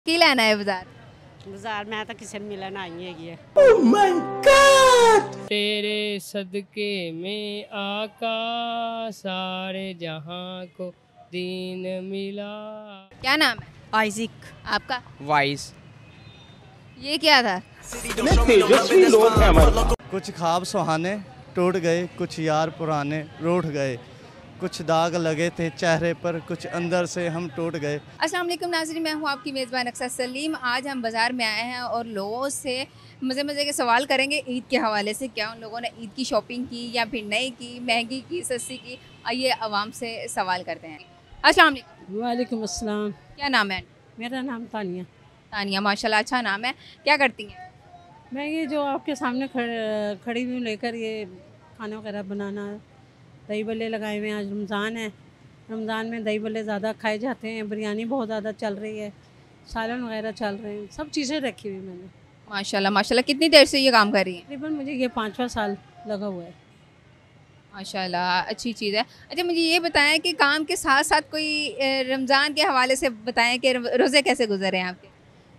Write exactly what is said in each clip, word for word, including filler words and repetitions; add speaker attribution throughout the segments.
Speaker 1: की लेना है बाजार
Speaker 2: बाजार मैं तो किसी ने मिलन आई है।
Speaker 3: oh my God!
Speaker 4: तेरे सदके में आका सारे जहां को दीन मिला।
Speaker 1: क्या नाम है
Speaker 2: आइजिक।
Speaker 1: आपका?
Speaker 5: वाइस।
Speaker 1: ये क्या था?
Speaker 3: तेजस्वी लोग हैं हमारे।
Speaker 6: कुछ ख्वाब सुहाने टूट गए, कुछ यार पुराने रूठ गए, कुछ दाग लगे थे चेहरे पर, कुछ अंदर से हम टूट गए।
Speaker 1: अस्सलाम वालेकुम नाज़रीन, मैं हूँ आपकी मेज़बान अक्सर सलीम। आज हम बाज़ार में आए हैं और लोगों से मज़े मज़े के सवाल करेंगे ईद के हवाले से। क्या उन लोगों ने ईद की शॉपिंग की या फिर नहीं की, महंगी की, सस्ती की। आइए आवाम से सवाल करते हैं। अस्सलाम वालेकुम।
Speaker 2: वालेकुम अस्सलाम।
Speaker 1: क्या नाम है?
Speaker 2: मेरा नाम तानिया।
Speaker 1: तानिया, माशाल्लाह अच्छा नाम है। क्या करती हैं?
Speaker 2: मैं ये जो आपके सामने खड़ी हुई लेकर ये खाना वगैरह बनाना, दही बल्ले लगाए हुए हैं। आज रमज़ान है, रमज़ान में दही बल्ले ज़्यादा खाए जाते हैं, बिरयानी बहुत ज़्यादा चल रही है, सालन वगैरह चल रहे हैं, सब चीज़ें रखी हुई मैंने।
Speaker 1: माशाल्लाह माशाल्लाह। कितनी देर से ये काम कर रही हैं?
Speaker 2: तकरीबन मुझे ये पाँचवा साल लगा हुआ है।
Speaker 1: माशाल्लाह अच्छी चीज़ है। अच्छा मुझे ये बताएं कि काम के साथ साथ कोई रमज़ान के हवाले से बताएं कि रोज़े कैसे गुजरे हैं आपके?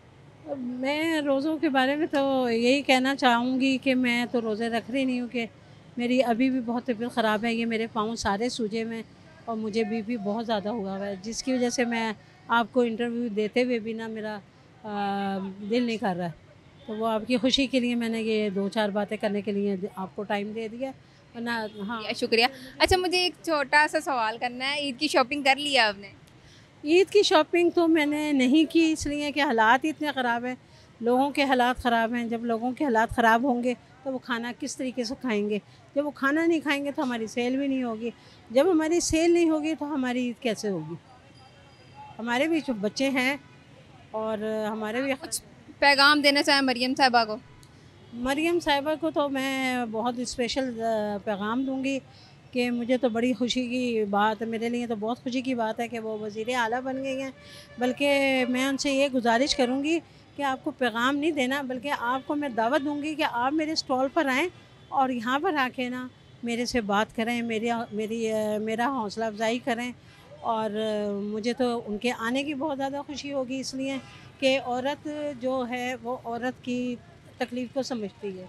Speaker 2: मैं रोज़ों के बारे में तो यही कहना चाहूँगी कि मैं तो रोज़े रख रही नहीं हूँ, कि मेरी अभी भी बहुत तबीयत ख़राब है। ये मेरे पाँव सारे सूजे में और मुझे बीपी बहुत ज़्यादा हुआ हुआ है, जिसकी वजह से मैं आपको इंटरव्यू देते हुए भी ना मेरा आ, दिल नहीं कर रहा है। तो वो आपकी खुशी के लिए मैंने ये दो चार बातें करने के लिए आपको टाइम दे दिया, वरना हाँ।
Speaker 1: शुक्रिया। अच्छा मुझे एक छोटा सा सवाल करना है, ईद की शॉपिंग कर लिया आपने?
Speaker 2: ईद की शॉपिंग तो मैंने नहीं की, इसलिए कि हालात इतने ख़राब हैं, लोगों के हालात ख़राब हैं। जब लोगों के हालात ख़राब होंगे तो वो खाना किस तरीके से खाएंगे? जब वो खाना नहीं खाएंगे तो हमारी सेल भी नहीं होगी। जब हमारी सेल नहीं होगी तो हमारी ईद कैसे होगी? हमारे भी जो बच्चे हैं और हमारे भी
Speaker 1: कुछ पैगाम देना चाहें मरियम साहिबा को?
Speaker 2: मरियम साहिबा को तो मैं बहुत स्पेशल पैगाम दूंगी कि मुझे तो बड़ी खुशी की बात, मेरे लिए तो बहुत खुशी की बात है कि वो वज़ीर आला बन गई हैं। बल्कि मैं उनसे ये गुजारिश करूँगी कि आपको पैगाम नहीं देना, बल्कि आपको मैं दावत दूंगी कि आप मेरे स्टॉल पर आएँ और यहाँ पर आके ना मेरे से बात करें, मेरी मेरी मेरा हौसला अफजाई करें। और मुझे तो उनके आने की बहुत ज़्यादा खुशी होगी, इसलिए कि औरत जो है वो औरत की तकलीफ़ को समझती है।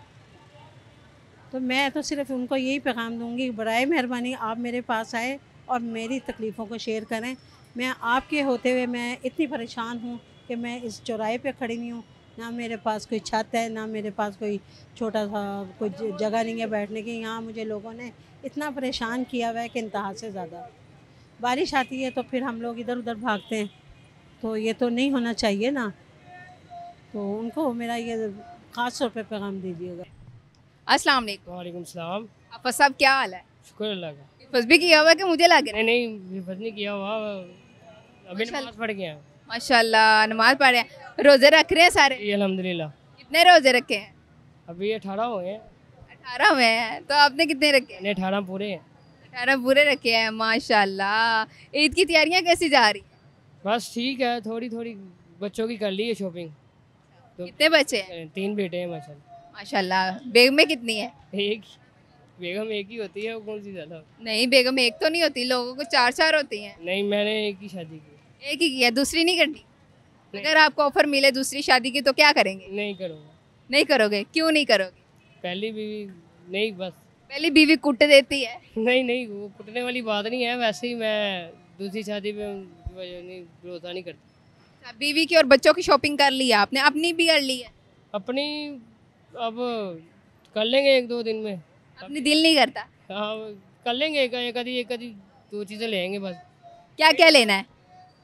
Speaker 2: तो मैं तो सिर्फ उनको यही पैगाम दूंगी, बराए मेहरबानी आप मेरे पास आए और मेरी तकलीफ़ों को शेयर करें। मैं आपके होते हुए मैं इतनी परेशान हूँ कि मैं इस चौराहे पे खड़ी हुई हूँ, ना मेरे पास कोई छत है, ना मेरे पास कोई छोटा सा कोई जगह नहीं है बैठने की। यहाँ मुझे लोगों ने इतना परेशान किया हुआ है कि इंतहा से ज़्यादा। बारिश आती है तो फिर हम लोग इधर उधर भागते हैं, तो ये तो नहीं होना चाहिए ना। तो उनको मेरा ये ख़ास तौर पर पैगाम दीजिएगा।
Speaker 1: अस्सलाम वालेकुम।
Speaker 4: वालेकुम सलाम।
Speaker 1: आप साहब क्या हाल है?
Speaker 4: शुक्र अल्लाह का।
Speaker 1: बस भी किया हुआ है कि मुझे लगे?
Speaker 4: नहीं नहीं बस नहीं किया हुआ, अभी नमाज पढ़ गया।
Speaker 1: माशाल्लाह नमाज पढ़ रहे हैं, रोज़े रख रहे हैं सारे?
Speaker 4: जी अल्हम्दुलिल्लाह।
Speaker 1: कितने रोज़े रखे हैं?
Speaker 4: अभी अठारह हुए हैं।
Speaker 1: अठारह में हैं, तो आपने कितने रखे?
Speaker 4: मैंने अठारह पूरे हैं।
Speaker 1: अठारह पूरे रखे हैं, माशाल्लाह। ईद की तैयारियां कैसी जा रही हैं?
Speaker 4: बस ठीक है, थोड़ी थोड़ी बच्चों की कर ली है शॉपिंग। तो
Speaker 1: कितने बच्चे हैं?
Speaker 4: तीन बेटे हैं माशाल्लाह।
Speaker 1: माशाल्लाह। बेगम में कितनी है?
Speaker 4: एक बेगम एक ही होती है, वो कौन सी ज़्यादा?
Speaker 1: नहीं बेगम एक तो नहीं होती, लोगों को चार चार होती हैं।
Speaker 4: नहीं मैंने एक ही शादी की।
Speaker 1: एक ही की है, दूसरी नहीं करनी? अगर आपको ऑफर मिले दूसरी शादी की तो क्या करेंगे?
Speaker 4: नहीं करूँगा।
Speaker 1: नहीं करोगे? क्यों नहीं करोगे?
Speaker 4: पहली बीवी नहीं, बस
Speaker 1: पहली बीवी कुट देती है।
Speaker 4: नहीं नहीं वो कुटने वाली बात नहीं है, वैसे ही मैं दूसरी शादी पे नहीं भरोसा नहीं करती।
Speaker 1: बीवी की और बच्चों की शॉपिंग कर ली है आपने, अपनी भी कर ली है?
Speaker 4: अपनी अब कर लेंगे एक दो दिन में।
Speaker 1: अपनी दिल नहीं करता?
Speaker 4: हाँ कर लेंगे, एक एक आधी एक आधी दो चीज़ें लेंगे बस।
Speaker 1: क्या क्या लेना है?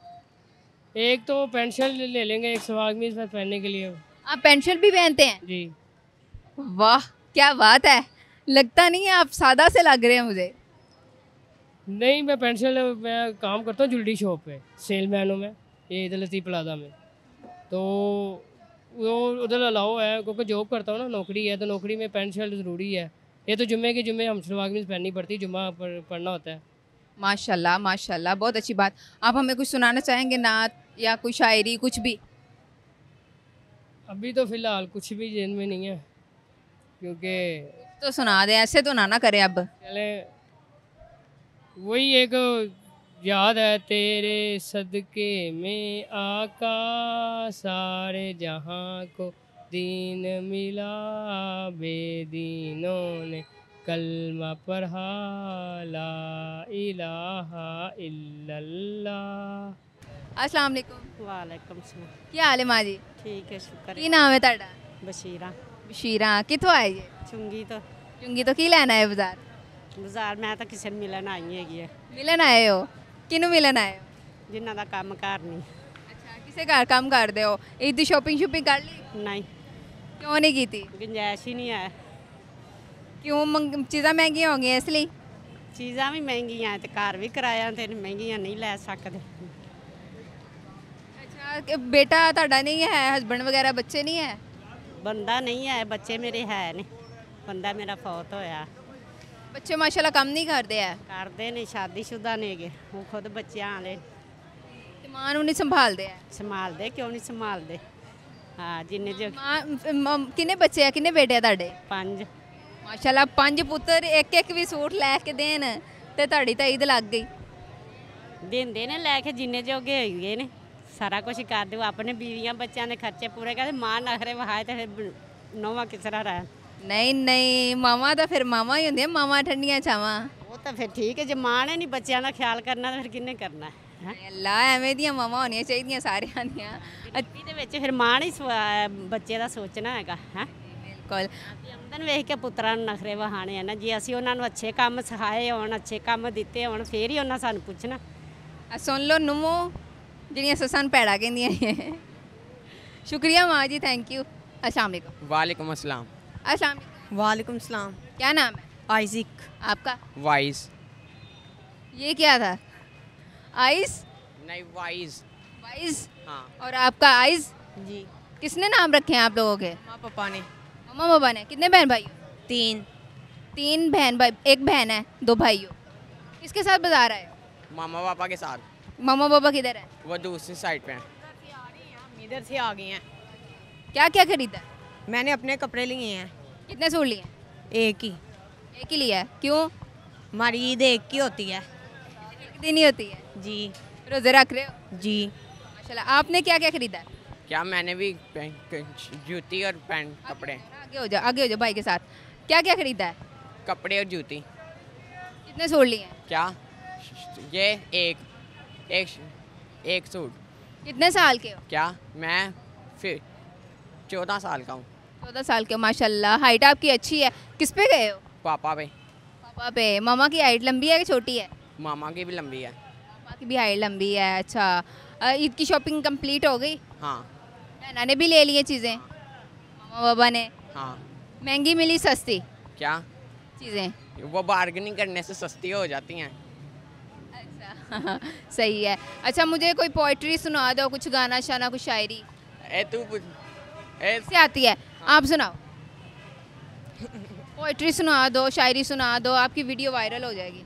Speaker 4: एक तो पेंट शर्ट ले लेंगे, एक सवाल में इसमें पहनने के लिए।
Speaker 1: आप पेंट शर्ट भी पहनते हैं?
Speaker 4: जी।
Speaker 1: वाह क्या बात है, लगता नहीं है, आप सादा से लग रहे हैं मुझे।
Speaker 4: नहीं मैं पेंट शर्ट मैं काम करता हूँ ज्वेलरी शॉप पे, सेलमैन हूँ मैं, ये इधर लतीफ़ प्लाजा में। तो वो उधर अलाउ है क्योंकि जॉब करता हूँ ना, नौकरी है, तो नौकरी में पेंट शर्ट ज़रूरी है। ये तो जुम्मे के जुम्मे हम सलवार कमीज़ पहननी पड़ती है, जुम्मा पर पढ़ना होता है।
Speaker 1: माशाल्लाह माशाल्लाह, बहुत अच्छी बात। आप हमें कुछ सुनाना चाहेंगे, नात या कोई शायरी कुछ भी?
Speaker 4: अभी तो फ़िलहाल कुछ भी जेन में नहीं है, क्योंकि
Speaker 1: तो सुना दे, ऐसे तो ना ना करें अब।
Speaker 4: पहले वही एक याद है तेरे सदके में आका, सारे जहां को दीन मिला, बेदीनों ने कलमा पढ़ा, ला इलाहा इल्लल्लाह।
Speaker 1: अस्सलाम वालेकुम।
Speaker 2: वालेकुम सलाम।
Speaker 1: क्या हाल है माँ जी?
Speaker 2: ठीक है, शुक्र
Speaker 1: की नाम है ਤੁਹਾਡਾ?
Speaker 2: बशीरा
Speaker 1: बशीरा। कितों आए जी?
Speaker 2: चुंगी तो
Speaker 1: चुंगी तो की लेना है बाजार?
Speaker 2: ਬਾਜ਼ਾਰ ਮੈਂ ਤਾਂ ਕਿਸੇ ਨੂੰ ਮਿਲਣ ਆਈ ਹੈਗੀ ਹੈ
Speaker 1: मिलन आए हो? किनू मिलन आए हो?
Speaker 2: ਜਿਨ੍ਹਾਂ ਦਾ ਕੰਮ ਕਾਰ ਨਹੀਂ
Speaker 1: अच्छा, किसे घर काम करते हो? ईद की शॉपिंग शॉपिंग कर ली?
Speaker 2: ਨਹੀਂ
Speaker 1: क्यों नहीं की थी?
Speaker 2: ਗੁੰਜਾਇਸ਼ ही नहीं है।
Speaker 1: क्यों मंग चीज़ां महंगी होंगी इसलिए?
Speaker 2: ਚੀਜ਼ਾਂ ਵੀ ਮਹਿੰਗੀਆਂ ਤੇ ਘਰ ਵੀ ਕਿਰਾਇਆ ਤੇ ਮਹਿੰਗੀਆਂ ਨਹੀਂ ਲੈ ਸਕਦੇ।
Speaker 1: अच्छा, कि बेटा ਤੁਹਾਡਾ नहीं है, हस्बैंड वगैरह बच्चे नहीं है?
Speaker 2: ਬੰਦਾ ਨਹੀਂ ਹੈ, ਬੱਚੇ ਮੇਰੇ ਹੈ ਨੇ। ਬੰਦਾ ਮੇਰਾ ਫੌਤ ਹੋਇਆ।
Speaker 1: बच्चे माशाल्लाह काम नहीं करते हैं?
Speaker 2: ਕਰਦੇ ਨੇ, ਸ਼ਾਦੀशुदा ਨੇਗੇ, ਉਹ ਖੁਦ ਬੱਚਿਆਂ ਵਾਲੇ
Speaker 1: ते मां नूं नहीं संभालते हैं?
Speaker 2: ਸੰਭਾਲਦੇ ਕਿਉਂ ਨਹੀਂ ਸੰਭਾਲਦੇ। ਹਾਂ ਜਿੰਨੇ ਜੋ
Speaker 1: मां म- किन्ने बच्चे हैं, किन्ने बेटे हैं ਤੁਹਾਡੇ?
Speaker 2: ਪੰਜ
Speaker 1: माशाल्लाह पंज पुत्तर, एक एक भी सूट लै के देन ते ਤੁਹਾਡੀ ਤਾਂ ईद लग गई।
Speaker 2: ਦਿੰਦੇ ਨੇ ਲੈ ਕੇ ਜਿੰਨੇ ਜੋਗੇ ਹੋਈਏ ਨੇ, ਸਾਰਾ ਕੁਝ ਕਰ ਦਿਓ, ਆਪਣੇ ਬੀਵੀਆਂ ਬੱਚਿਆਂ ਦੇ ਖਰਚੇ ਪੂਰੇ ਕਰਦੇ। ਮਾਂ ਨਖਰੇ ਵਹਾਏ ਤੇ ਫਿਰ ਨੌਵਾਂ ਕਿਸ ਤਰ੍ਹਾਂ ਰਹਿਣ।
Speaker 1: नहीं नहीं, मामा तो फिर मामा ही होंगे, मामा ठंडियां छावां।
Speaker 2: ਉਹ ਤਾਂ ਫਿਰ ਠੀਕ ਹੈ, ਜੇ ਮਾਂ ਨੇ ਨਹੀਂ ਬੱਚਿਆਂ ਦਾ ਖਿਆਲ ਕਰਨਾ ਤਾਂ ਫਿਰ ਕਿਹਨੇ ਕਰਨਾ ਹੈ।
Speaker 1: अल्लाह ਐਵੇਂ ਦੀਆਂ ਮਾਵਾਂ ਹੋਣੀਆਂ ਚਾਹੀਦੀਆਂ ਸਾਰਿਆਂ ਦੀਆਂ।
Speaker 2: ਇਹਦੇ ਵਿੱਚ ਫਿਰ ਮਾਂ ਨਹੀਂ ਸਵਾ- ਬੱਚੇ ਦਾ ਸੋਚਣਾ ਹੈਗਾ ਹੈ।
Speaker 1: ਬਿਲਕੁਲ।
Speaker 2: ਆਮਦਨ ਵੇਖ ਕੇ ਪੁੱਤਰਾਂ ਨੂੰ ਨਖਰੇ ਵਹਾਣੇ ਆ ਨਾ। ਜੇ ਅਸੀਂ ਉਹਨਾਂ ਨੂੰ ਅੱਛੇ ਕੰਮ ਸਿਖਾਏ ਹੋਣ, ਅੱਛੇ ਕੰਮ ਦਿੱਤੇ ਹੋਣ, ਫੇਰ ਹੀ ਉਹਨਾਂ ਸਾਨੂੰ ਪੁੱਛਣਾ।
Speaker 1: ਆ ਸੁਣ ਲਓ ਨੂੰਮੋ ਜਿਹੜੀਆਂ ਸੱਸਾਂ ਨੂੰ ਭੈੜਾ ਕਹਿੰਦੀਆਂ ਨੇ। शुक्रिया माँ जी, थैंक यू। अस्सलाम वालेकुम।
Speaker 5: वालेकुम अस्सलाम।
Speaker 1: अस्सलाम वालेकुम।
Speaker 7: वालेकुम सलाम।
Speaker 1: क्या नाम है?
Speaker 7: आइजिक।
Speaker 1: आपका?
Speaker 5: वाइज
Speaker 1: ये क्या था? आइस?
Speaker 5: नहीं वाइज।
Speaker 1: वाइस?
Speaker 5: हाँ।
Speaker 1: और आपका आइस?
Speaker 7: जी।
Speaker 1: किसने नाम रखे हैं आप लोगों के?
Speaker 7: माँ पापा ने।
Speaker 1: मम्मा पापा ने। कितने बहन भाई हो?
Speaker 7: तीन।
Speaker 1: तीन बहन भाई, एक बहन है, दो भाई हो। किसके साथ बाजार आए हो?
Speaker 5: मामा पापा के साथ।
Speaker 1: मम्मा पापा किधर है?
Speaker 5: वो दूसरी साइड पे हैं।
Speaker 7: इधर से आ गए हैं।
Speaker 1: क्या क्या खरीदा?
Speaker 7: मैंने अपने कपड़े लिए हैं।
Speaker 1: कितने सूट लिए?
Speaker 7: एक ही।
Speaker 1: एक ही लिया है। क्यों?
Speaker 7: हमारी ईद एक ही होती है।
Speaker 1: एक दिन ही होती है।
Speaker 7: जी।
Speaker 1: रोजे रख रहे हो?
Speaker 7: जी।
Speaker 1: माशाल्लाह। आपने क्या क्या खरीदा?
Speaker 5: क्या मैंने भी पे- जूती और पैंट कपड़े
Speaker 1: आगे हो जाओ, आगे हो जाओ भाई के साथ। क्या क्या खरीदा है?
Speaker 5: कपड़े और जूती।
Speaker 1: कितने सूट लिए हैं?
Speaker 5: क्या ये एक एक एक सूट।
Speaker 1: कितने साल के हो?
Speaker 5: क्या मैं फिर चौदह साल का हूँ।
Speaker 1: चौदह साल के हो। माशाल्लाह, हाइट आपकी अच्छी है। किस पे गए हो?
Speaker 5: पापा पे।
Speaker 1: पापा पे। मामा की हाइट लंबी है कि छोटी है?
Speaker 5: मामा की भी लंबी है।
Speaker 1: पापा की भी हाइट लंबी है। अच्छा, अ, ईद की शॉपिंग कंप्लीट हो गई?
Speaker 5: हाँ।
Speaker 1: नाना ने भी ले लिए चीज़ें? मामा बाबा ने?
Speaker 5: हाँ।
Speaker 1: महंगी मिली सस्ती
Speaker 5: क्या
Speaker 1: चीज़ें?
Speaker 5: वो बार्गेनिंग करने से सस्ती हो जाती हैं।
Speaker 1: अच्छा सही है। अच्छा, मुझे कोई पोइट्री सुना दो, कुछ गाना शाना, कुछ शायरी।
Speaker 5: ए तू ए
Speaker 1: से आती है? आप सुनाओ। पोइट्री सुना दो, शायरी सुना दो, आपकी वीडियो वायरल हो जाएगी।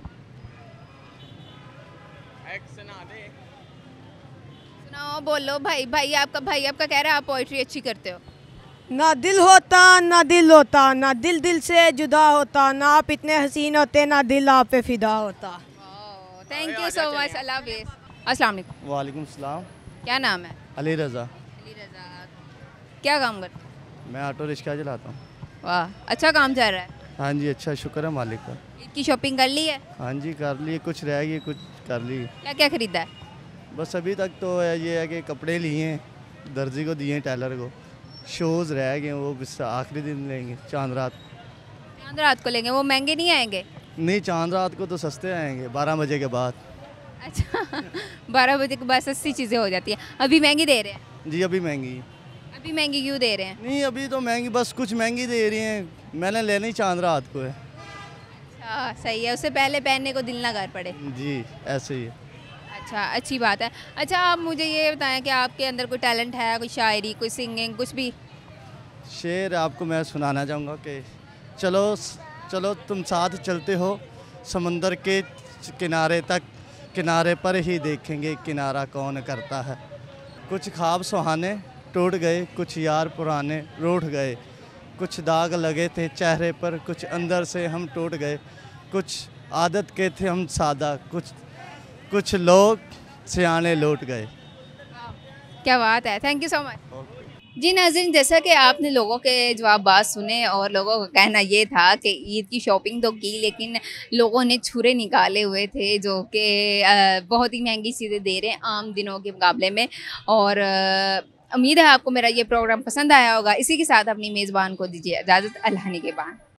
Speaker 5: एक सुना दे।
Speaker 1: सुनाओ, बोलो। भाई भाई आपका भाई आपका कह रहा है आप पोइट्री अच्छी करते हो।
Speaker 7: ना दिल होता ना दिल होता, ना दिल दिल से जुदा होता, ना आप इतने हसीन होते, ना दिल आप पे फिदा होता।
Speaker 1: Thank you so much. अल्लाह हाफिज़। अस्सलाम वालेकुम।
Speaker 6: वालेकुम सलाम।
Speaker 1: क्या नाम है?
Speaker 6: अली रज़ा।
Speaker 1: अली रज़ा। क्या काम करते हो?
Speaker 6: मैं ऑटो रिक्शा चलाता हूँ।
Speaker 1: वाह, अच्छा काम चल रहा है।
Speaker 6: हाँ जी, अच्छा शुक्र है मालिक का।
Speaker 1: ईद की शॉपिंग कर ली है?
Speaker 6: हाँ जी कर लिए, कुछ रह गई, कुछ कर ली।
Speaker 1: क्या क्या खरीदा है?
Speaker 6: बस अभी तक तो है ये है कि कपड़े लिए हैं, दर्जी को दिए हैं, टेलर को। शोज़ रह गए, वो बस आखिरी दिन लेंगे, चांद रात।
Speaker 1: चांद रात को लेंगे? वो महंगे नहीं आएंगे?
Speaker 6: नहीं, चांद रात को तो सस्ते आएंगे, बारह बजे के बाद।
Speaker 1: अच्छा बारह बजे के बाद सस्ती चीज़ें हो जाती हैं। अभी महंगी दे रहे हैं?
Speaker 6: जी अभी महंगी।
Speaker 1: अभी महंगी क्यों दे रहे हैं?
Speaker 6: नहीं अभी तो महंगी, बस कुछ महंगी दे रही हैं, मैंने लेनी चांद रात को है।
Speaker 1: अच्छा सही है, उससे पहले पहनने को दिल ना कर पड़े।
Speaker 6: जी ऐसे ही है।
Speaker 1: अच्छा, अच्छी बात है। अच्छा, आप मुझे ये बताएं कि आपके अंदर कोई टैलेंट है, कोई शायरी, कोई सिंगिंग, कुछ भी?
Speaker 6: शेर आपको मैं सुनाना चाहूँगा कि चलो चलो तुम साथ चलते हो समंदर के किनारे तक, किनारे पर ही देखेंगे किनारा कौन करता है। कुछ ख्वाब सुहाने टूट गए, कुछ यार पुराने रूठ गए, कुछ दाग लगे थे चेहरे पर, कुछ अंदर से हम टूट गए, कुछ आदत के थे हम सादा, कुछ कुछ लोग सियाने लौट गए।
Speaker 1: क्या बात है, थैंक यू सो मच। जी नाज़रीन, जैसा कि आपने लोगों के जवाब बात सुने और लोगों का कहना ये था कि ईद की शॉपिंग तो की लेकिन लोगों ने छुरे निकाले हुए थे जो कि बहुत ही महंगी चीज़ें दे रहे हैं आम दिनों के मुकाबले में। और उम्मीद है आपको मेरा ये प्रोग्राम पसंद आया होगा। इसी के साथ अपनी मेज़बान को दीजिए इजाज़त। अल्लाह निगहबान।